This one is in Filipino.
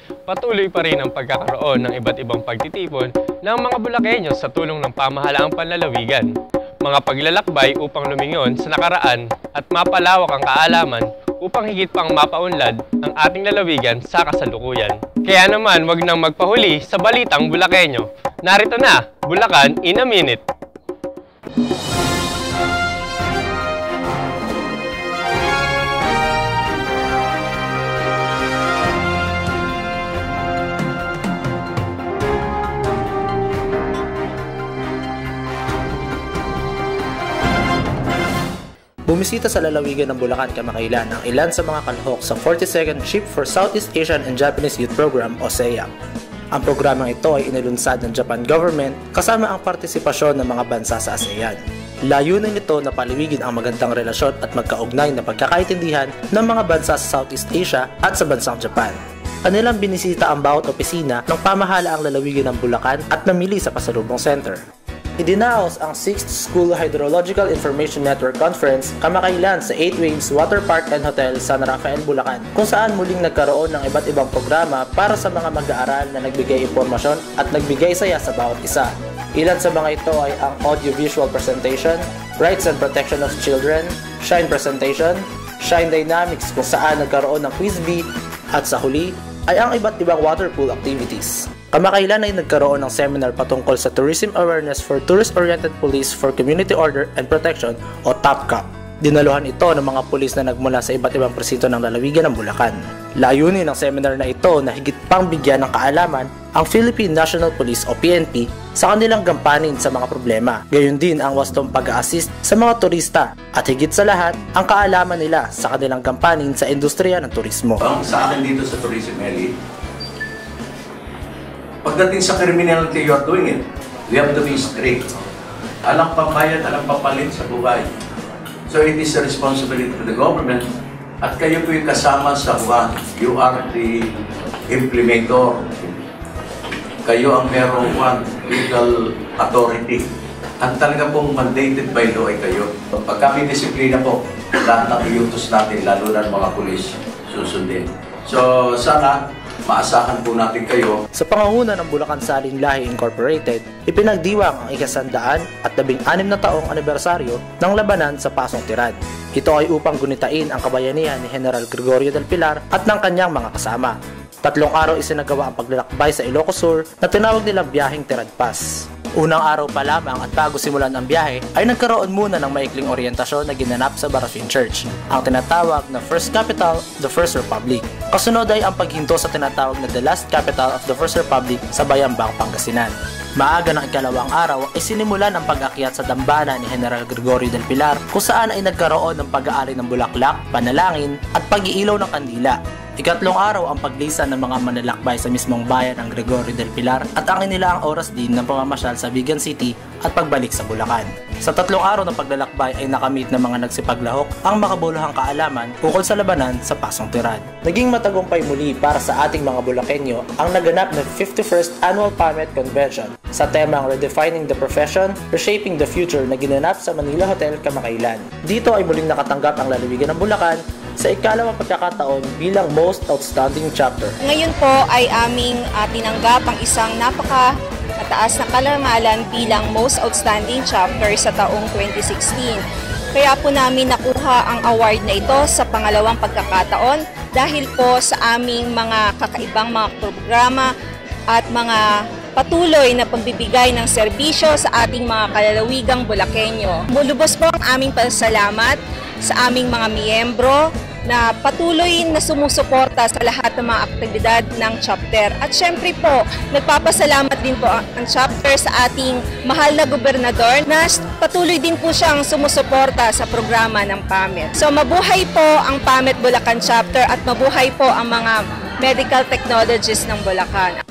patuloy pa rin ang pagkakaroon ng iba't ibang pagtitipon ng mga Bulakenyo sa tulong ng pamahalaang panlalawigan. Mga paglalakbay upang lumingon sa nakaraan at mapalawak ang kaalaman upang higit pang mapaunlad ang ating lalawigan sa kasalukuyan. Kaya naman, wag nang magpahuli sa balitang Bulakenyo. Narito na, Bulacan in a Minute! Bumisita sa lalawigan ng Bulacan kamakailan ang ilan sa mga kalahok sa 42nd Ship for Southeast Asian and Japanese Youth Program o SEAP. Ang programang ito ay inilunsad ng Japan government kasama ang partisipasyon ng mga bansa sa ASEAN. Layunin nito na paliwigin ang magandang relasyon at magkaugnay na pagkakaintindihan ng mga bansa sa Southeast Asia at sa bansang Japan. Kanilang binisita ang bawat opisina ng pamahalaang lalawigan ng Bulacan at namili sa pasalubong center. Idinaos ang 6th School Hydrological Information Network Conference kamakailan sa 8 Waves Water Park and Hotel San Rafael, Bulacan, kung saan muling nagkaroon ng iba't ibang programa para sa mga mag-aaral na nagbigay impormasyon at nagbigay saya sa bawat isa. Ilan sa mga ito ay ang audiovisual presentation, Rights and Protection of Children, Shine Presentation, Shine Dynamics kung saan nagkaroon ng quiz bee, at sa huli ay ang iba't ibang water pool activities. Kamakailan ay nagkaroon ng seminar patungkol sa Tourism Awareness for Tourist-Oriented Police for Community Order and Protection o TOPCOP. Dinaluhan ito ng mga pulis na nagmula sa iba't ibang presinto ng lalawigan ng Bulacan. Layunin ng seminar na ito na higit pang bigyan ng kaalaman ang Philippine National Police o PNP sa kanilang gampanin sa mga problema. Gayon din ang wastong pag-a-assist sa mga turista at higit sa lahat ang kaalaman nila sa kanilang gampanin sa industriya ng turismo. Sa akin dito sa Tourism Elite, pagdating sa criminality, you are doing it. You have to be strict. Alang pambayad, alang papalit sa buhay. So it is a responsibility of the government at kayo po yung kasama sa buwan. You are the implementer. Kayo ang merong legal authority. At talaga pong mandated by law ay kayo. Pag kami disiplina po, lahat ng iutos natin, lalo na ng mga pulis, susundin. So sana maasahan po natin kayo. Sa pangunguna ng Bulacan Salin Lahi Incorporated, ipinagdiwang ang ikasandaan at 16 na taong anibersaryo ng labanan sa Pasong Tirad. Ito ay upang gunitain ang kabayanihan ni General Gregorio del Pilar at ng kanyang mga kasama. 3 araw isinagawa ang paglalakbay sa Ilocos Sur na tinawag nilang biyaheng Tirad Pass. Unang araw pa lamang at bago simulan ang biyahe ay nagkaroon muna ng maikling oryentasyon na ginanap sa Barafin Church, ang tinatawag na First Capital of the First Republic. Kasunod ay ang paghinto sa tinatawag na The Last Capital of the First Republic sa Bayambang, Pangasinan. Maaga ng ikalawang araw ay sinimulan ang pag-akyat sa dambana ni General Gregorio del Pilar kung saan ay nagkaroon ng pag-aari ng bulaklak, panalangin at pag-iilaw ng kandila. Ikatlong araw ang paglisan ng mga manlalakbay sa mismong bayan ng Gregorio del Pilar at ang inilaang oras din ng pamamasyal sa Vigan City at pagbalik sa Bulacan. Sa 3 araw ng paglalakbay ay nakamit ng mga nagsipaglahok ang makabuluhang kaalaman ukol sa labanan sa Pasong Tirad. Naging matagumpay muli para sa ating mga Bulakenyo ang naganap na 51st Annual PAMET Convention sa temang Redefining the Profession, Reshaping the Future na ginanap sa Manila Hotel kamakailan. Dito ay muling nakatanggap ang lalawigan ng Bulacan sa ikalawang pagkakataon bilang Most Outstanding Chapter. Ngayon po ay aming tinanggap ang isang napaka-mataas na karangalan bilang Most Outstanding Chapter sa taong 2016. Kaya po namin nakuha ang award na ito sa pangalawang pagkakataon dahil po sa aming mga kakaibang mga programa at mga patuloy na pagbibigay ng serbisyo sa ating mga kalalawigang Bulakenyo. Lubos po ang aming pasalamat sa aming mga miyembro na patuloy na sumusuporta sa lahat ng mga aktibidad ng chapter. At syempre po, nagpapasalamat din po ang chapter sa ating mahal na gobernador na patuloy din po siyang sumusuporta sa programa ng PAMET. So mabuhay po ang PAMET Bulacan chapter at mabuhay po ang mga medical technologists ng Bulacan.